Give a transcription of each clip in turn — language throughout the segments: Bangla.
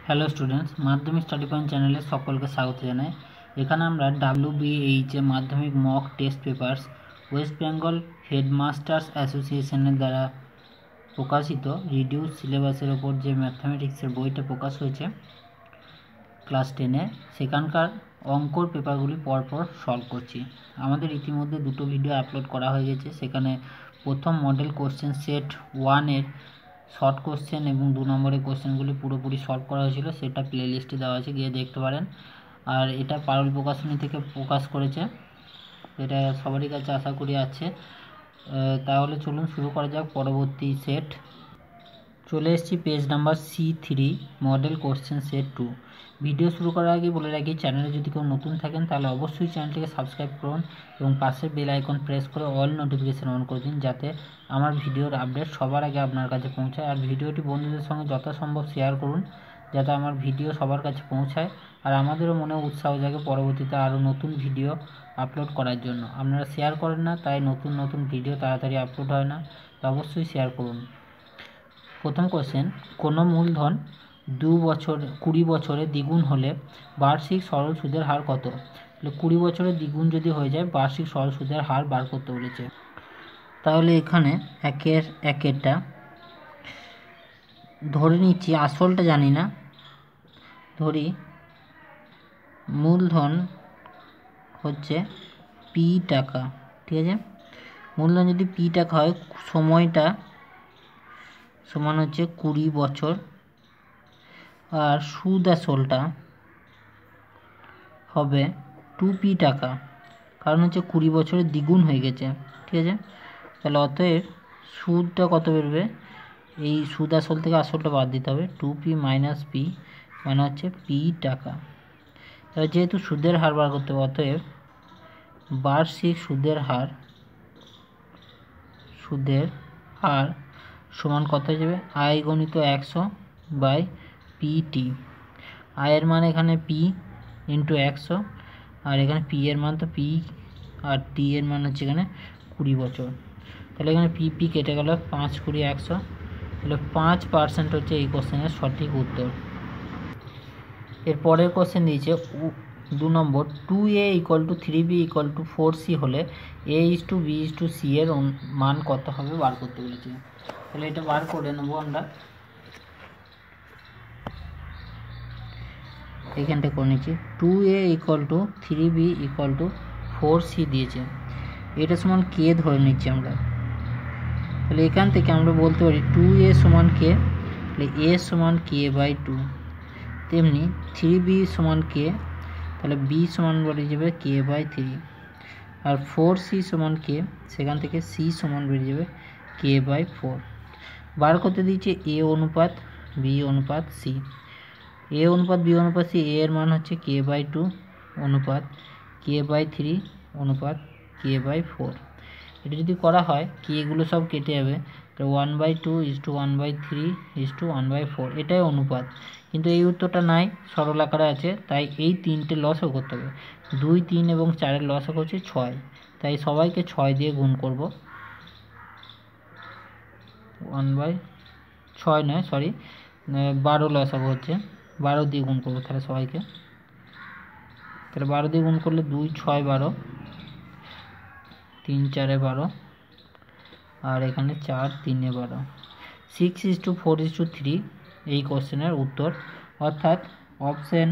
Hello students, Madhyamik study point চ্যানেলে সকলকে স্বাগত জানাই। এখানে আমরা WBH Madhyamik mock test papers West Bengal headmasters অ্যাসোসিয়েশনের দ্বারা প্রকাশিত রিডিউস সিলেবাসের ওপর যে ম্যাথামেটিক্সের বইটা প্রকাশ হয়েছে ক্লাস 10-এ, সেখানকার অঙ্কর পেপারগুলি পরপর সলভ করছি। আমাদের ইতিমধ্যে দুটো ভিডিও আপলোড করা হয়ে গেছে। সেখানে প্রথম মডেল কোশ্চেন সেট 1-এর শর্ট কোশ্চেন এবং 2 নম্বরের কোশ্চেনগুলি পুরোপুরি সলভ করা হয়েছিল, সেটা প্লে লিস্টে দেওয়া আছে, গিয়ে দেখতে পারেন। আর এটা পারুল প্রকাশনী থেকে প্রকাশ করেছে, এটা সবারই কাছে আশা করি আছে। তাহলে চলুন শুরু করা যাক পরবর্তী সেট। চলে এসেছি page number C3 model question set 2। Video শুরু করার আগে বলে রাখি, চ্যানেলে যদি কেউ নতুন থাকেন তাহলে অবশ্যই চ্যানেলটিকে সাবস্ক্রাইব করুন এবং পাশের বেল আইকন প্রেস করে অল নোটিফিকেশান অন করে দিন, যাতে আমার ভিডিওর আপডেট সবার আগে আপনার কাছে পৌঁছায়। আর ভিডিওটি বন্ধুদের সঙ্গে যথাসম্ভব শেয়ার করুন, যাতে আমার ভিডিও সবার কাছে পৌঁছায় আর আমাদেরও মনে উৎসাহ জাগে পরবর্তীতে আরও নতুন ভিডিও আপলোড করার জন্য। আপনারা শেয়ার করেন না, তাই নতুন ভিডিও তাড়াতাড়ি আপলোড হয় না, তো অবশ্যই শেয়ার করুন। প্রথম কোশ্চেন, কোনো মূলধন 20 বছরে দ্বিগুণ হলে বার্ষিক সরল সুদের হার কত? 20 বছরে দ্বিগুণ যদি হয়ে যায়, বার্ষিক সরল সুদের হার বার করতে বলেছে। তাহলে এখানে একেরটা ধরে নিচ্ছি, আসলটা জানি না, ধরি মূলধন হচ্ছে P টাকা, ঠিক আছে। মূলধন যদি P টাকা হয়, সময়টা সমান হচ্ছে 20 বছর, আর সুদ আসলটা হবে 2P টাকা, কারণ হচ্ছে 20 বছরের দ্বিগুণ হয়ে গেছে, ঠিক আছে। তাহলে অতএব সুদটা কত বেরোবে, এই সুদ আসল থেকে আসলটা বাদ দিতে হবে, 2P মাইনাস P মানে হচ্ছে P টাকা। তাহলে যেহেতু সুদের হার বার করতে হবে, অতএব বার্ষিক সুদের হার সমান কত হয়ে যাবে, আয় গণিত 100/PT। আয়ের মান এখানে P ইন্টু 100, আর এখানে P এর মান তো P, আর T এর মান হচ্ছে এখানে 20 বছর। তাহলে এখানে P কেটে গেল, 5 20 100, তাহলে 5% হচ্ছে এই কোশ্চেনের সঠিক উত্তর। এর পরের কোশ্চেন দিয়েছে 2 নম্বর, 2A = 3B = 4C হলে A:B:C এর মান কত হবে বার করতে বলেছে। তাহলে এটা বার করে নেব আমরা, এখানটা করে নিচ্ছি। 2A = 3B = 4C দিয়েছে, এটা সমান K ধরে নিচ্ছি আমরা। তাহলে এখান থেকে আমরা বলতে পারি 2A সমান K, তাহলে A সমান K/2, তেমনি 3B সমান K, তাহলে B সমান বেরিয়ে যাবে K/3, আর 4C সমান K, সেখান থেকে C সমান বেরিয়ে যাবে K/4। বার করতে দিয়েছে A অনুপাত B অনুপাত C। A অনুপাত B অনুপাত C, A এর মান হচ্ছে K/2 অনুপাত K/3 অনুপাত K/4। এটা যদি করা হয়, K এগুলো সব কেটে যাবে, তো 1/2:1/3:1/4, এটাই অনুপাত। কিন্তু এই উত্তরটা নাই, সরল আকারে আছে, তাই এই 3টে লসও করতে হবে। 2, 3 এবং 4-এর লসও হচ্ছে 6, তাই সবাইকে 6 দিয়ে গুণ করব। 12 লসও হচ্ছে, 12 দিয়ে গুণ করবো তাহলে সবাইকে। তাহলে 12 দিয়ে গুণ করলে 2 6 12, 3 4 12, আর এখানে 4 3 12, 6:4:3 এই কোশ্চেনের উত্তর, অর্থাৎ অপশন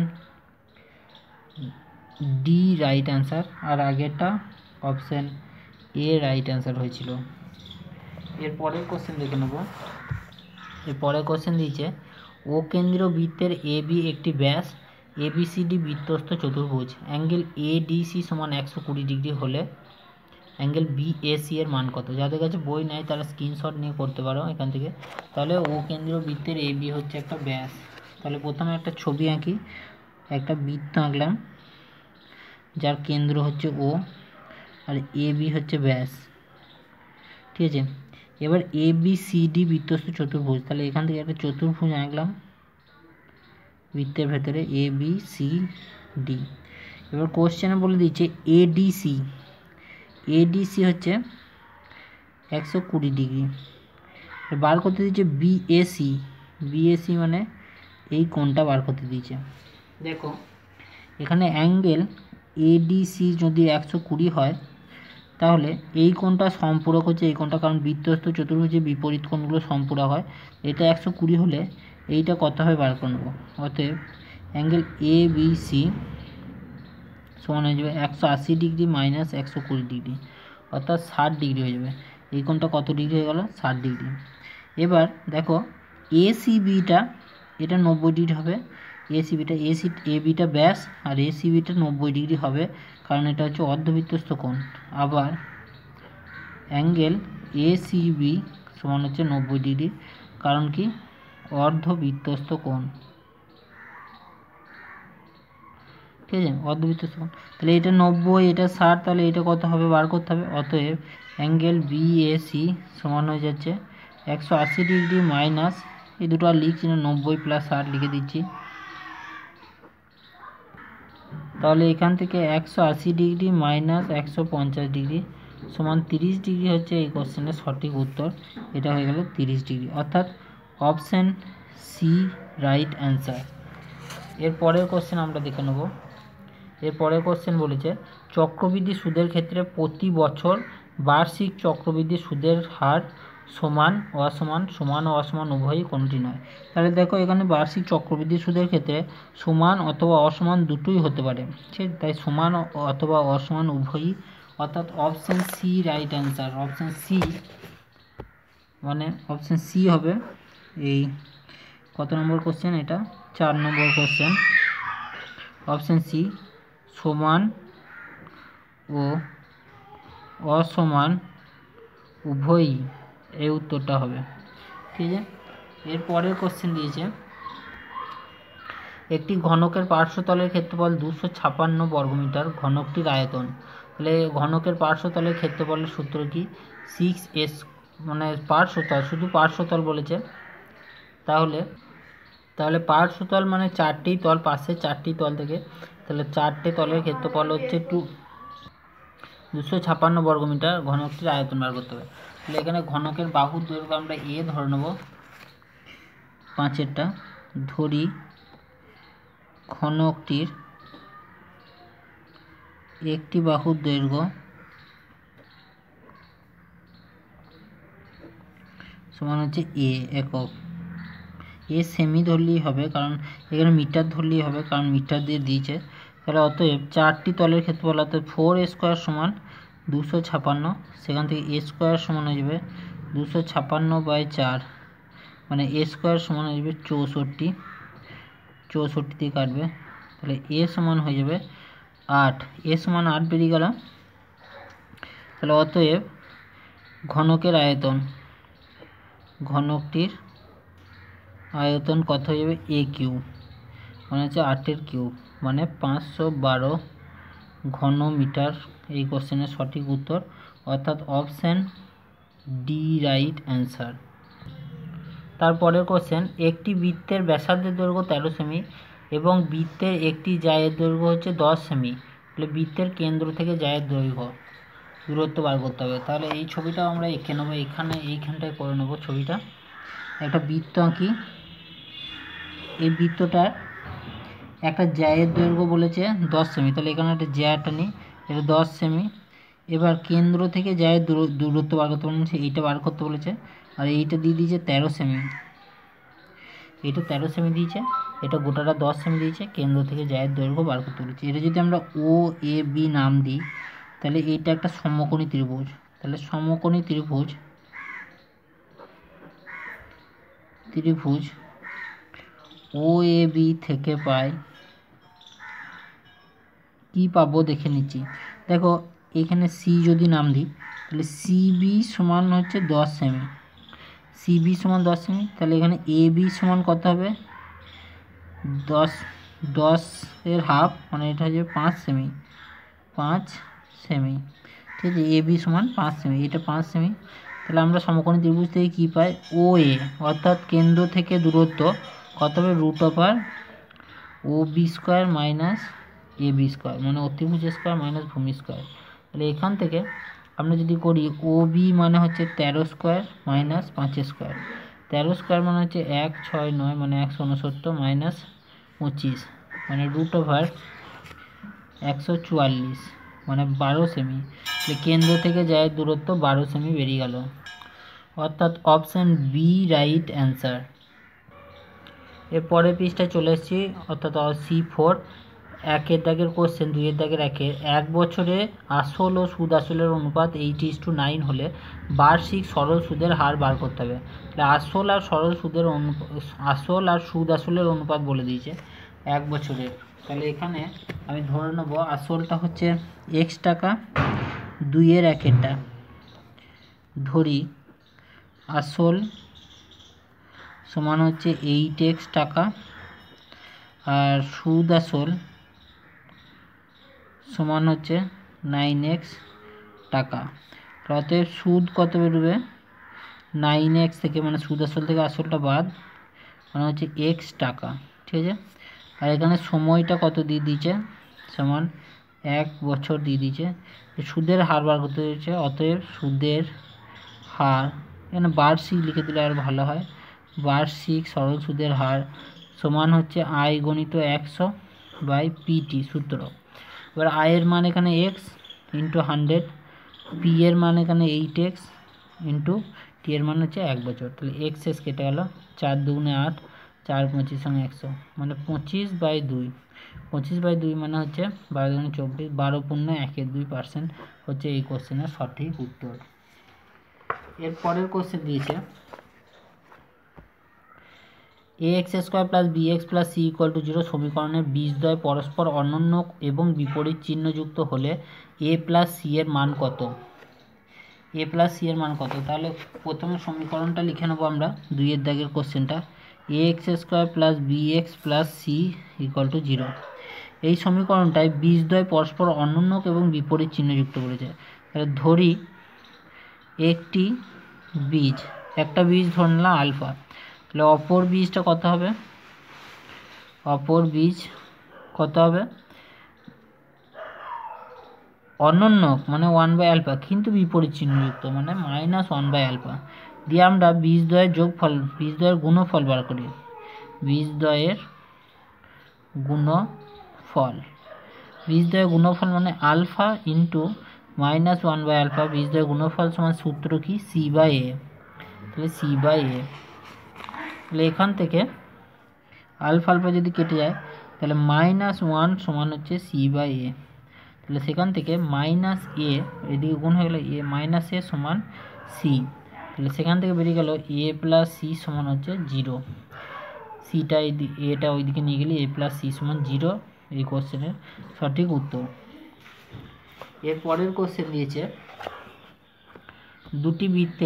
ডি রাইট অ্যান্সার, আর আগেরটা অপশন এ রাইট অ্যান্সার হয়েছিল। এর পরের কোশ্চেন দেখে নেব। এর পরের কোশ্চেন দিয়েছে, ও কেন্দ্রীয় বৃত্তের AB একটি ব্যাস ABCD বৃত্তস্থ চতুর্ভুজ, অ্যাঙ্গেল ADC সমান 120 ডিগ্রি হলে অ্যাঙ্গেল BAC এর মান কত? যাদের কাছে বই নেই তারা স্ক্রিনশট নিয়ে করতে পারো এখান থেকে। তাহলে ও কেন্দ্রীয় বৃত্তের AB হচ্ছে একটা ব্যাস। তাহলে প্রথমে একটা ছবি আঁকি, একটা বৃত্ত আঁকলাম যার কেন্দ্র হচ্ছে O, আর AB হচ্ছে ব্যাস, ঠিক আছে। এবার ABCD বৃত্তস্থ চতুর্ভুজ, তাহলে এখান থেকে একটা চতুর্ভুজ আঁকলাম বৃত্তের ভেতরে ABCD। এবার কোশ্চেনে বলে দিচ্ছে ADC হচ্ছে 120 ডিগ্রি। বার করতে দিচ্ছে BAC মানে এই কোণটা বার করতে দিয়েছে। দেখো এখানে অ্যাঙ্গেল এডিসি যদি 120 হয় তাহলে এই কোণটা সম্পূরক হচ্ছে এই কোণটা, কারণ বৃত্তস্থ চতুর্ভুজে বিপরীত কোণগুলো সম্পূরক হয়। এটা 120 হলে এইটা কত হবে বার করে নেব। অতএব অ্যাঙ্গেল এ বি সি সমান হয়ে যাবে 180 ডিগ্রি মাইনাস 120 ডিগ্রি, অর্থাৎ 60 ডিগ্রি হয়ে যাবে। এই কোণটা কত ডিগ্রি হয়ে গেল? 60 ডিগ্রি। এবার দেখো এসিবিটা এটা 90 ডিগ্রি হবে। এসিবিটা এবিটা ব্যাস আর এসিবিটা 90 ডিগ্রি হবে, কারণ এটা হচ্ছে অর্ধবৃত্তস্থ কোণ। আবার অ্যাঙ্গেল এসিবি সমান হচ্ছে 90 ডিগ্রি, কারণ কি অর্ধবৃত্তস্থ কোণ, ঠিক আছে, অর্ধবৃত্তস্থ কোণ। তাহলে এটা 90, এটা 60, তাহলে এটা কত হবে বার করতে হবে। অতএব অ্যাঙ্গেল বিএসি সমান হয়ে যাচ্ছে 180 ডিগ্রি মাইনাস, এই দুটো আর লিখছি না, 90 প্লাস 60 লিখে দিচ্ছি। তাহলে এখান থেকে 180 ডিগ্রি মাইনাস 150 ডিগ্রি সমান 30 ডিগ্রি হচ্ছে এই কোশ্চেনের সঠিক উত্তর। এটা হয়ে গেল 30 ডিগ্রি, অর্থাৎ অপশান সি রাইট অ্যান্সার। এর পরের কোশ্চেন আমরা দেখে নেব। এর পরের কোশ্চেন বলেছে চক্রবৃদ্ধি সুদের ক্ষেত্রে প্রতি বছর বার্ষিক চক্রবৃদ্ধি সুদের হার সমান অসমান, সমান ও অসমান উভয়ই কোনটি নয়। তাহলে দেখো এখানে বার্ষিক চক্রবৃদ্ধি সুদের ক্ষেত্রে সমান অথবা অসমান দুটোই হতে পারে, ঠিক, তাই সমান অথবা অসমান উভয়ই, অর্থাৎ option C right answer. Option C মানে অপশান সি হবে এই কত নম্বর কোশ্চেন, এটা 4 নম্বর কোশ্চেন। অপশান সি সমান ও অসমান উভয়ই, এই উত্তরটা হবে, ঠিক আছে। এর পরের কোশ্চেন দিয়েছে একটি ঘনকের পার্শ্বতলের ক্ষেত্রফল 256 বর্গমিটার, ঘনকটির আয়তন। তাহলে ঘনকের পার্শ্বতলের ক্ষেত্রফলের সূত্র কি? 6s, মানে পার্শ্বতল, শুধু পার্শ্বতল বলেছে, তাহলে পার্শ্বতল মানে 4টি তল, পাশে 4টি তল থেকে, তাহলে 4টে তলের ক্ষেত্রফল হচ্ছে 256 বর্গমিটার, ঘনকটির আয়তন বার করতে হবে। তাহলে এখানে ঘনকের বাহুর দৈর্ঘ্য আমরা এ ধরে নেব, 5এরটা ধরি, ঘনকটির একটি বাহুর দৈর্ঘ্য সমান হচ্ছে এ একক। এ সেমি ধরলেই হবে, কারণ এখানে মিটার ধরলেই হবে, কারণ মিটার দিয়ে দিয়েছে। তাহলে অতএব 4টি তলের ক্ষেত্রফল, অর্থাৎ 4a² সমান 256, সেখান থেকে a² সমান হয়ে যাবে 256/4, মানে a² সমান হয়ে যাবে 64, 64 দিয়ে কাটবে, তাহলে a সমান হয়ে যাবে 8, a সমান 8 বেরিয়ে গেল। তাহলে অতএব ঘনকের আয়তন, ঘনকটির আয়তন কত হয়ে যাবে? a কিউব, মানে হচ্ছে 8-এর কিউব, মানে 512 ঘনমিটার, এই কোশ্চেনের সঠিক উত্তর, অর্থাৎ অপশান ডি রাইট অ্যান্সার। তারপরের কোশ্চেন একটি বৃত্তের ব্যাসার্ধের দৈর্ঘ্য 13 সেমি এবং বৃত্তের একটি জায়ের দৈর্ঘ্য হচ্ছে 10 সেমি, তাহলে বৃত্তের কেন্দ্র থেকে জায়ের দূরত্ব বার করতে হবে। তাহলে এই ছবিটাও আমরা এঁকে নেবো, এইখানটায় করে নেবো ছবিটা। একটা বৃত্ত আঁকি, এই বৃত্তটার একটা জায়ের দৈর্ঘ্য বলেছে 10 সেমি, তাহলে এখানে একটা জায়টা নিই, এটা 10 সেমি। এবার কেন্দ্র থেকে জায়ের দূরত্ব বার করতে বলেছে, এইটা বার করতে বলেছে, আর এইটা দিয়ে দিয়েছে 13 সেমি, এটা 13 সেমি দিয়েছে, এটা গোটাটা 10 সেমি দিয়েছে, কেন্দ্র থেকে জায়ের দৈর্ঘ্য বার করতে বলেছে। এটা যদি আমরা ও এ বি নাম দিই, তাহলে এইটা একটা সমকোণী ত্রিভুজ, তাহলে সমকোণী ত্রিভুজ ও এ বি থেকে পাই কি পাবো দেখে নিচ্ছি। দেখো এখানে সি যদি নাম দিই, তাহলে সিবি সমান হচ্ছে 10 সেমি, সিবি সমান 10 সেমি, তাহলে এখানে এ বি সমান কত হবে? 10-এর হাফ, মানে এটা হচ্ছে 5 সেমি, 5 সেমি, ঠিক আছে। এ বি সমান 5 সেমি, এটা 5 সেমি। তাহলে আমরা সমকোণী ত্রিভুজ থেকে কী পাই? ও এ, অর্থাৎ কেন্দ্র থেকে দূরত্ব কত হবে? √Over O B square minus A B square, মানে অতিভুজ স্কোয়ার মাইনাস ভূমি স্কোয়ার। তাহলে এখান থেকে আমরা যদি করি ও বি মানে হচ্ছে 13 স্কোয়ার মাইনাস 5 স্কোয়ার, 13 স্কোয়ার মানে হচ্ছে 169 মানে 169 মাইনাস 25 মানে √144 মানে 12 সেমি। কেন্দ্র থেকে যায় দূরত্ব 12 সেমি বেরিয়ে গেল, অর্থাৎ অপশান বি রাইট অ্যান্সার। এর পরের পৃষ্ঠায় চলে এসেছি, অর্থাৎ C4 1 দাগের কোশ্চেন, 2 দাগের 1 বছরে আসল ও সুদ আসলের অনুপাত 8:9 হলে বার্ষিক সরল সুদের হার বার করতে হবে। তাহলে আসল আর সুদ আসলের অনুপাত বলে দিয়েছে 1 বছরের। তাহলে এখানে আমি ধরে নেব আসলটা হচ্ছে x টাকা, 2-এর 1-এরটা ধরি আসল সমান হচ্ছে 8x টাকা, আর সুদ আসল সমান হচ্ছে 9x টাকা। অতএব সুদ কত বেরোবে 9x থেকে, মানে সুদ আসল থেকে আসলটা বাদ, মানে হচ্ছে x টাকা, ঠিক আছে। আর এখানে সময়টা কত দিয়ে দিয়েছে সমান 1 বছর দিয়ে দিয়েছে। সুদের হার বার করতে দিয়েছে, অতএব সুদের হার এখানে বার্ষিক লিখে দিলে আর ভালো হয়। বার্ষিক সরল সুদের হার সমান হচ্ছে I গণিত 100/PT সূত্র। এবার I এর মান এখানে x ইন্টু 100, P এর মান এখানে 8x ইন্টু T এর মান হচ্ছে 1 বছর। তাহলে x কেটে গেল, 4 দুগুণে 8, 4 25 সঙ্গে 100 মানে 25/2। 25/2 মানে হচ্ছে 12 দুগুণে 24, 12.12% হচ্ছে এই কোশ্চেনের সঠিক উত্তর। এর পরের কোশ্চেন দিয়েছে ax² + bx + c = 0 সমীকরণের বীজদ্বয় পরস্পর অনন্য এবং বিপরীত চিহ্নযুক্ত হলে a + c এর মান কত? a + c এর মান কত? তাহলে প্রথমে সমীকরণটা লিখে নেব আমরা, 2 দাগের কোশ্চেনটা, ax² + bx + c = 0। এই সমীকরণটায় বীজদ্বয় পরস্পর অনন্য এবং বিপরীত চিহ্নযুক্ত করেছে। তাহলে ধরি একটা বীজ ধরে নিলাম আলফা, তাহলে অপর বীজটা কত হবে? অপর বীজ কত হবে? অনন্য মানে 1/α, কিন্তু বিপরীত চিহ্নযুক্ত মানে -1/α। দিয়ে আমরা বীজদ্বয়ের যোগফল, বীজদ্বয়ের গুণফল বার করি। বীজদ্বয়ের গুণফল মানে আলফা ইন্টু -1/α, বীজদ্বয়ের গুণফল সমান সূত্র কি c/a। তাহলে c/a, তাহলে এখান থেকে আলফা যদি কেটে যায় তাহলে -1 সমান হচ্ছে c/a। তাহলে সেখান থেকে -a এদিকে গুণ হয়ে গেল -a সমান c। তাহলে সেখান থেকে বেরিয়ে গেল a + c সমান হচ্ছে 0। সিটা এটা ওইদিকে নিয়ে গেলে a + c সমান 0 এই কোশ্চেনের সঠিক উত্তর। এর পরের কোশ্চেন দিয়েছে দুটি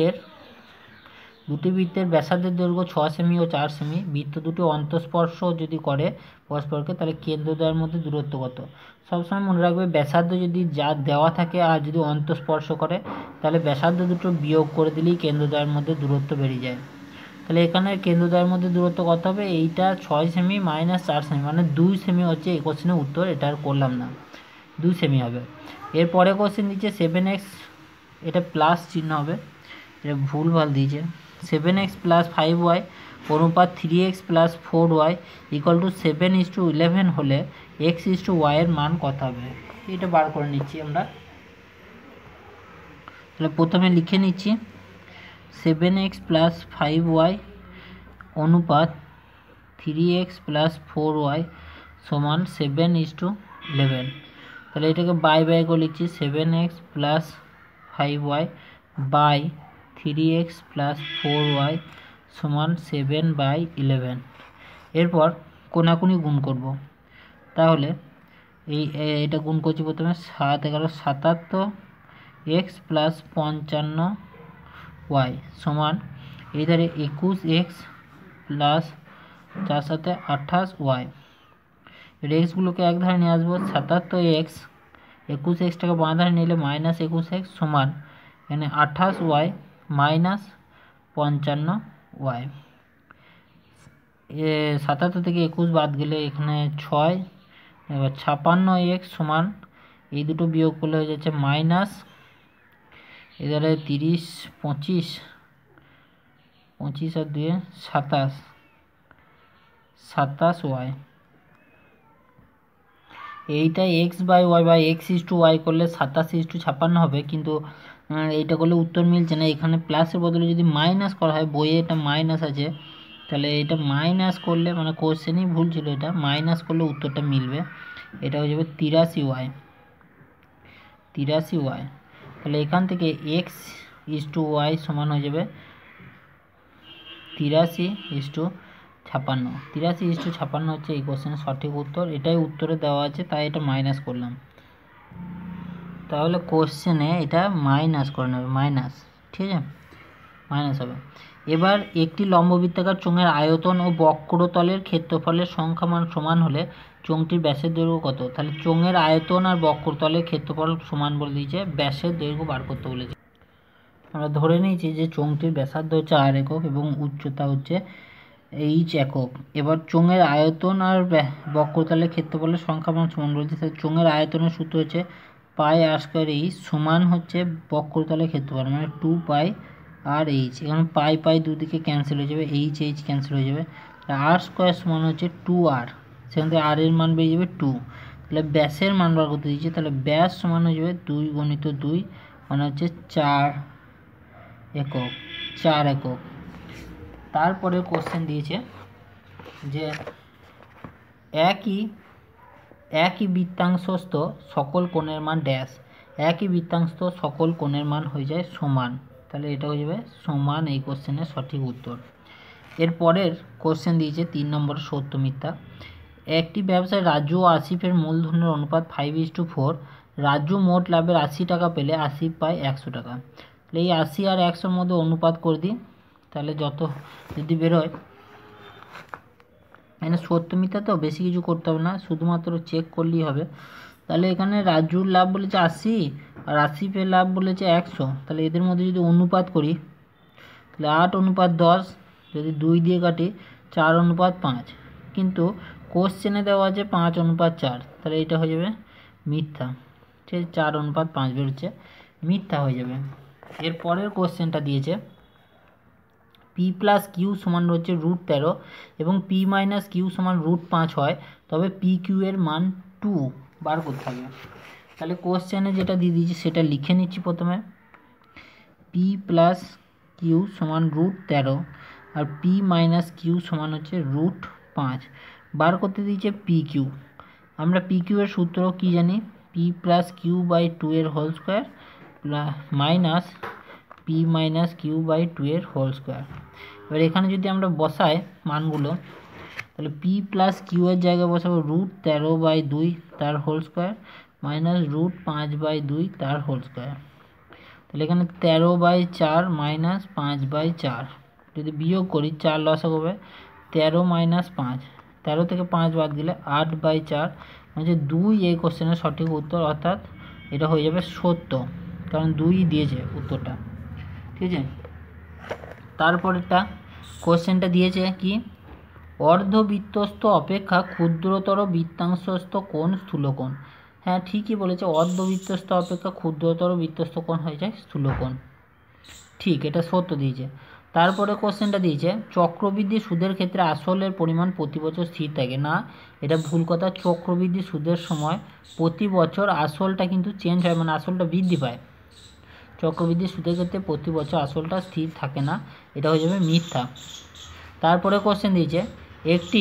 বৃত্তের ব্যাসার্ধের দৈর্ঘ্য 6 সেমি ও 4 সেমি, বৃত্ত দুটি অন্তঃস্পর্শ যদি করে পরস্পরকে, তাহলে কেন্দ্রদ্বয়ের মধ্যে দূরত্ব কত? সবসময় মনে রাখবে ব্যাসার্ধ যদি যা দেওয়া থাকে আর যদি অন্তঃস্পর্শ করে তাহলে ব্যাসার্ধ দুটো বিয়োগ করে দিলেই কেন্দ্রদ্বয়ের মধ্যে দূরত্ব বেরিয়ে যায়। তাহলে এখানে কেন্দ্রদ্বয়ের মধ্যে দূরত্ব কত হবে? এইটা 6 সেমি মাইনাস 4 সেমি মানে 2 সেমি হচ্ছে এই কোশ্চেনের উত্তর। এটা আর করলাম না, 2 সেমি হবে। এরপরে কোশ্চেন দিচ্ছে 7x, এটা প্লাস চিহ্ন হবে, এটা ভুলভাল দিয়েছে। 7x + 5y অনুপাত 3x + 4y = 7:11 হলে x/y এর মান কত হবে? এটা বার করে নিচ্ছি আমরা। তাহলে প্রথমে লিখে নিচ্ছি 7x + 5y অনুপাত 3x + 4y সমান 7:11। তাহলে এটাকে বাই করে লিখছি 7x + 5y by 3x + 4y সমান 7/11। এরপর কোনাকুনি গুণ করব। তাহলে এটা গুণ করছি প্রথমে 7 11 77 x + 55y সমান এই ধারে 21x প্লাস 4 7 28y। এক্সগুলোকে এক ধারে নিয়ে আসবো, 77x 21xটাকে বাঁ ধারে নিলে -21x সমান এখানে 28y মাইনাস 55y। 77 থেকে 21 বাদ গেলে এখানে 6। এবার 56x সমান এই দুটো বিয়োগ করলে হয়ে যাচ্ছে মাইনাস এধারে 30 25 25 আর 2 27, 27 ওয়াই। এইটা এক্স বাই ওয়াই বা এক্স ইস টু ওয়াই করলে 27:56 হবে, কিন্তু এইটা করলে উত্তর মিলছে না। এখানে প্লাসের বদলে যদি মাইনাস করা হয়, বইয়ে এটা মাইনাস আছে, তাহলে এটা মাইনাস করলে মানে কোশ্চেনই ভুল ছিল, এটা মাইনাস করলে উত্তরটা মিলবে। এটা হয়ে যাবে 83 ওয়াই, 83 ওয়াই। তাহলে এখান থেকে এক্স ইস টু ওয়াই সমান হয়ে যাবে 83:56। 83:56 হচ্ছে এই কোশ্চেনের সঠিক উত্তর। এটাই উত্তরে দেওয়া আছে, তাই এটা মাইনাস করলাম। তাহলে কোশ্চেনে এটা মাইনাস করে নেবে, মাইনাস, ঠিক আছে, মাইনাস হবে। এবার একটি লম্ববৃত্তাকার চোঙের আয়তন ও বক্রতলের ক্ষেত্রফলের সংখ্যা মান সমান হলে চোঙটির ব্যাসের দৈর্ঘ্য কত? তাহলে চোঙের আয়তন আর বক্রতলের ক্ষেত্রফল সমান বলে দিয়েছে, ব্যাসের দৈর্ঘ্য বার করতে বলেছে। আমরা ধরে নিয়েছি যে চোঙটির ব্যাসার্ধ হচ্ছে r একক এবং উচ্চতা হচ্ছে h একক। এবার চোঙের আয়তন আর বক্রতলের ক্ষেত্রফলের সংখ্যা মান সমান বলছে, চোঙের আয়তনের সূত্র হচ্ছে পাই r স্কোয়ার h সমান হচ্ছে বক্রতলের ক্ষেত্রফল মানে 2 r h। এখানে পাই দুদিকে ক্যান্সেল হয়ে যাবে, h ক্যান্সেল হয়ে যাবে, r স্কোয়ার সমান হচ্ছে 2r, সেখান থেকে r এর মান বেরিয়ে যাবে 2। তাহলে ব্যাসের মান বার করতে দিয়েছে, তাহলে ব্যাস সমান হয়ে যাবে 2 গুণিত 2 মানে হচ্ছে 4 একক, 4 একক। তারপরে কোশ্চেন দিয়েছে যে একই বৃত্তাংশস্থ সকল কোণের মান ড্যাশ, একই বৃত্তাংশস্থ সকল কোণের মান হয়ে যায় সমান, তাহলে এটা হয়ে যাবে সমান এই কোশ্চেনের সঠিক উত্তর। এরপরের কোশ্চেন দিয়েছে 3 নম্বর সত্য মিথ্যা। একটি ব্যবসায় রাজু ও আসিফের মূলধনের অনুপাত 5:4। রাজু মোট লাভের 80 টাকা পেলে আসিফ পায় 100 টাকা। তাহলে এই 80 আর 100-র মধ্যে অনুপাত করে দিই, তাহলে যত যদি বেরোয়, এখানে সত্য মিথ্যা তো বেশি কিছু করতে হবে না, শুধুমাত্র চেক করলেই হবে। তাহলে এখানে রাজুর লাভ বলেছে 80 আর আসিফের লাভ বলেছে 100, তাহলে এদের মধ্যে যদি অনুপাত করি তাহলে 8:10, যদি 2 দিয়ে কাটি 4:5, কিন্তু কোশ্চেনে দেওয়া আছে 5:4, তাহলে এটা হয়ে যাবে মিথ্যা, ঠিক আছে, 4:5 বেরোচ্ছে, মিথ্যা হয়ে যাবে। এরপরের কোশ্চেনটা দিয়েছে পি প্লাস কিউ সমান হচ্ছে √13 এবং পি মাইনাস কিউ সমান √5 হয়, তবে পি কিউ এর মান 2 বার করতে হবে। তাহলে কোশ্চেনে যেটা দিয়ে দিয়েছি সেটা লিখে নিচ্ছি প্রথমে, পি প্লাস কিউ সমান √13 আর পি মাইনাস কিউ সমান হচ্ছে √5 বার করতে দিয়েছে পি কিউ। আমরা পি কিউ এর সূত্র কি জানি, পি প্লাস কিউ বাই 2 এর whole square minus p minus q by 2 এর হোল স্কোয়ার। এবার এখানে যদি আমরা বসাই মানগুলো, তাহলে পি প্লাস কিউ এর জায়গায় বসাবো √13/2 তার হোল স্কোয়ার মাইনাস √5/2 তার হোল স্কোয়ার। তাহলে এখানে 13/4 মাইনাস 5/4, যদি বিয়োগ করি 4 লসাগু হবে 13 মাইনাস 5, 13 থেকে 5 বাদ দিলে 8/4 মানে 2 এই কোশ্চেনের সঠিক উত্তর, অর্থাৎ এটা হয়ে যাবে সত্য, কারণ 2 দিয়েছে উত্তরটা, ঠিক আছে। তারপরেরটা কোশ্চেনটা দিয়েছে কি, অর্ধবৃত্তস্থ অপেক্ষা ক্ষুদ্রতর বৃত্তাংশস্থ কোণ স্থূলকোণ। হ্যাঁ ঠিকই বলেছে, অর্ধবৃত্তস্থ অপেক্ষা ক্ষুদ্রতর বৃত্তস্থ কোণ হয়ে যায় স্থূলকোণ, ঠিক, এটা সত্য দিয়েছে। তারপরে কোশ্চেনটা দিয়েছে চক্রবৃদ্ধি সুদের ক্ষেত্রে আসলের পরিমাণ প্রতি বছর স্থির থাকে না, এটা ভুল কথা। চক্রবৃদ্ধি সুদের সময় প্রতি বছর আসলটা কিন্তু চেঞ্জ হয়, মানে আসলটা বৃদ্ধি পায়। চক্রবৃদ্ধি সুদের ক্ষেত্রে প্রতি বছর আসলটা স্থির থাকে না, এটা হয়ে যাবে মিথ্যা। তারপরে কোশ্চেন দিয়েছে একটি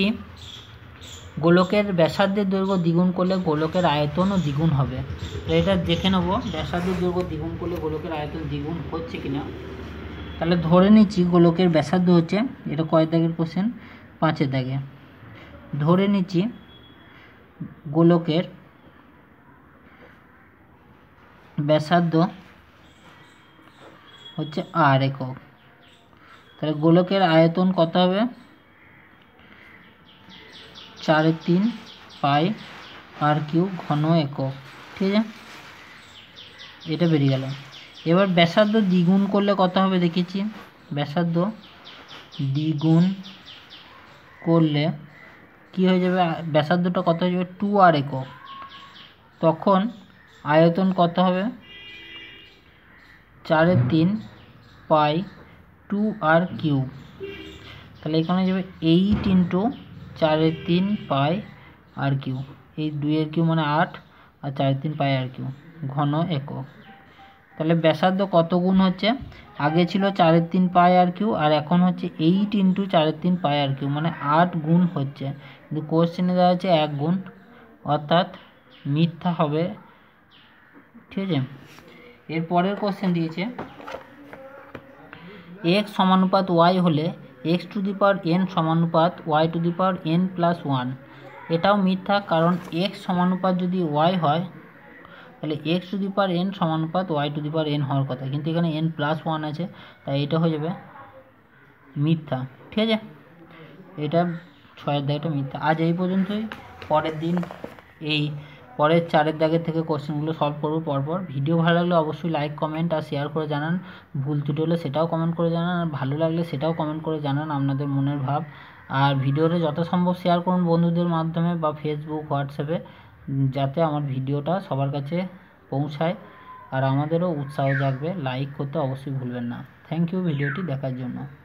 গোলকের ব্যাসার্ধের দৈর্ঘ্য দ্বিগুণ করলে গোলকের আয়তনও দ্বিগুণ হবে। এটা দেখে নেব ব্যাসার্ধের দৈর্ঘ্য দ্বিগুণ করলে গোলকের আয়তন দ্বিগুণ হচ্ছে কিনা। তাহলে ধরে নিচ্ছি গোলকের ব্যাসার্ধ হচ্ছে, এটা কয় দাগের কোশ্চেন, 5 দাগে। ধরে নিচ্ছি গোলকের ব্যাসার্ধ হচ্ছে r একক, তাহলে গোলকের আয়তন কত হবে, 4/3 পাই r³ ঘন একক, ঠিক আছে, এটা বেরিয়ে গেল। এবার ব্যাসার্ধ দ্বিগুণ করলে কত হবে দেখেছি, ব্যাসার্ধ দ্বিগুণ করলে কি হয়ে যাবে, ব্যাসার্ধটা কত হয়ে যাবে 2r একক, তখন আয়তন কত হবে 4/3 পাই 2r³ তাহলে এখানে যাবে 8 ইন্টু 4/3 পাই আর কিউ, এই 2 কিউ মানে 8 আর 4/3 পাই আর কিউ ঘন একক। তাহলে ব্যাসার্ধ কত গুণ হচ্ছে, আগে ছিল 4/3 পাই আর কিউ আর এখন হচ্ছে 8 ইন্টু 4/3 পাই আর কিউ মানে 8 গুণ হচ্ছে, কিন্তু কোশ্চেনে দেওয়া হচ্ছে 1 গুণ, অর্থাৎ মিথ্যা হবে। ঠিক আছে, এর পরের কোশ্চেন দিয়েছে x সমানুপাত y হলে x⁴n সমানুপাত y⁴n+1। এটাও মিথ্যা, কারণ x সমানুপাত যদি y হয় তাহলে x⁴n সমানুপাত y⁴n হওয়ার কথা, কিন্তু এখানে n+1 আছে, তাই এটা হয়ে যাবে মিথ্যা। ঠিক আছে, এটা 6-এর দাগেটা মিথ্যা। আজ এই পর্যন্তই, পরের দিন এই পরের 4-এর দাগের থেকে কোশ্চেনগুলো সলভ করবো পরপর। ভিডিও ভালো লাগলে অবশ্যই লাইক, কমেন্ট আর শেয়ার করে জানান, ভুল ত্রুটি হলে সেটাও কমেন্ট করে জানান, আর ভালো লাগলে সেটাও কমেন্ট করে জানান আপনাদের মনের ভাব। আর ভিডিওটা যথাসম্ভব শেয়ার করুন বন্ধুদের মাধ্যমে বা ফেসবুক, হোয়াটসঅ্যাপে, যাতে আমার ভিডিওটা সবার কাছে পৌঁছায় আর আমাদেরও উৎসাহ জাগবে। লাইক করতে অবশ্যই ভুলবেন না। থ্যাংক ইউ ভিডিওটি দেখার জন্য।